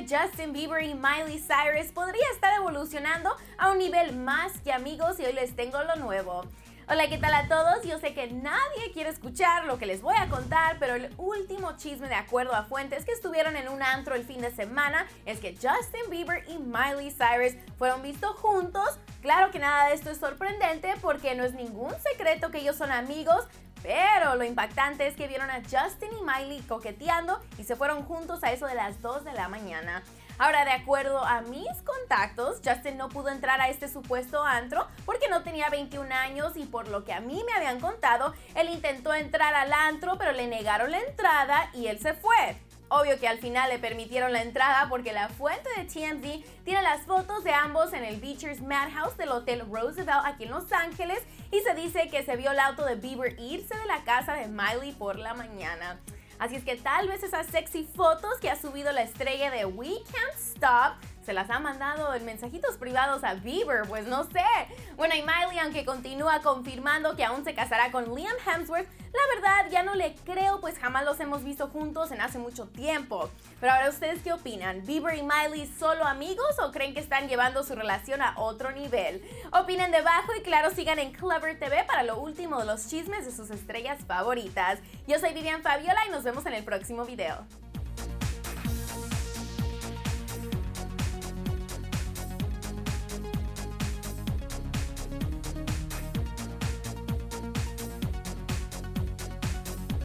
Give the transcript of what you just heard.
que Justin Bieber y Miley Cyrus podría estar evolucionando a un nivel más que amigos y hoy les tengo lo nuevo. Hola, ¿qué tal a todos? Yo sé que nadie quiere escuchar lo que les voy a contar, pero el último chisme de acuerdo a fuentes que estuvieron en un antro el fin de semana es que Justin Bieber y Miley Cyrus fueron vistos juntos. Claro que nada de esto es sorprendente porque no es ningún secreto que ellos son amigos, pero lo impactante es que vieron a Justin y Miley coqueteando y se fueron juntos a eso de las 2 de la mañana. Ahora, de acuerdo a mis contactos, Justin no pudo entrar a este supuesto antro porque no tenía 21 años y por lo que a mí me habían contado, él intentó entrar al antro pero le negaron la entrada y él se fue. Obvio que al final le permitieron la entrada porque la fuente de TMZ tiene las fotos de ambos en el Beecher's Madhouse del Hotel Roosevelt aquí en Los Ángeles y se dice que se vio el auto de Bieber irse de la casa de Miley por la mañana. Así es que tal vez esas sexy fotos que ha subido la estrella de We Can't Stop se las ha mandado en mensajitos privados a Bieber, pues no sé. Bueno, y Miley, aunque continúa confirmando que aún se casará con Liam Hemsworth, la verdad ya no le creo, pues jamás los hemos visto juntos en hace mucho tiempo. Pero ahora, ¿ustedes qué opinan? ¿Bieber y Miley solo amigos o creen que están llevando su relación a otro nivel? Opinen debajo y claro, sigan en Clevver TV para lo último de los chismes de sus estrellas favoritas. Yo soy Vivian Fabiola y nos vemos en el próximo video.